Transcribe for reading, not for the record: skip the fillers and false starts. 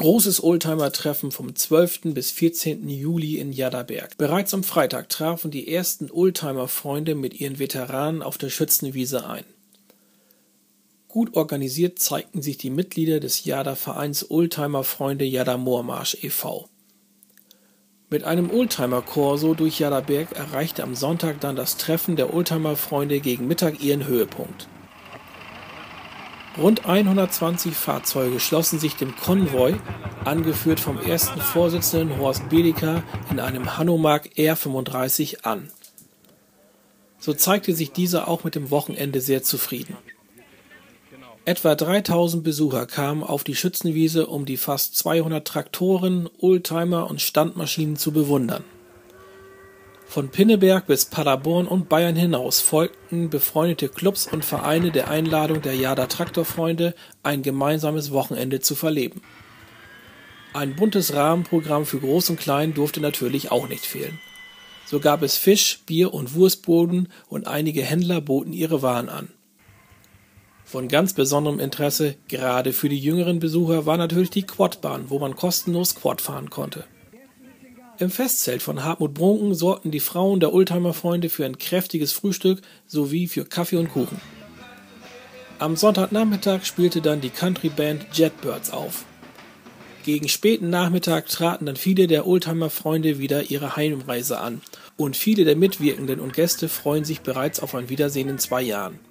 Großes Oldtimer-Treffen vom 12. bis 14. Juli in Jadderberg. Bereits am Freitag trafen die ersten Oldtimer-Freunde mit ihren Veteranen auf der Schützenwiese ein. Gut organisiert zeigten sich die Mitglieder des Jadder-Vereins Oldtimer-Freunde Jadder-Moormarsch e.V. Mit einem Oldtimer-Korso durch Jadderberg erreichte am Sonntag dann das Treffen der Oldtimer-Freunde gegen Mittag ihren Höhepunkt. Rund 120 Fahrzeuge schlossen sich dem Konvoi, angeführt vom ersten Vorsitzenden Horst Bediker, in einem Hanomag R35 an. So zeigte sich dieser auch mit dem Wochenende sehr zufrieden. Etwa 3000 Besucher kamen auf die Schützenwiese, um die fast 200 Traktoren, Oldtimer und Standmaschinen zu bewundern. Von Pinneberg bis Paderborn und Bayern hinaus folgten befreundete Clubs und Vereine der Einladung der Jadder Traktorfreunde, ein gemeinsames Wochenende zu verleben. Ein buntes Rahmenprogramm für Groß und Klein durfte natürlich auch nicht fehlen. So gab es Fisch, Bier und Wurstbuden und einige Händler boten ihre Waren an. Von ganz besonderem Interesse, gerade für die jüngeren Besucher, war natürlich die Quadbahn, wo man kostenlos Quad fahren konnte. Im Festzelt von Hartmut Brunken sorgten die Frauen der Oldtimer-Freunde für ein kräftiges Frühstück sowie für Kaffee und Kuchen. Am Sonntagnachmittag spielte dann die Countryband Jetbirds auf. Gegen späten Nachmittag traten dann viele der Oldtimer-Freunde wieder ihre Heimreise an und viele der Mitwirkenden und Gäste freuen sich bereits auf ein Wiedersehen in 2 Jahren.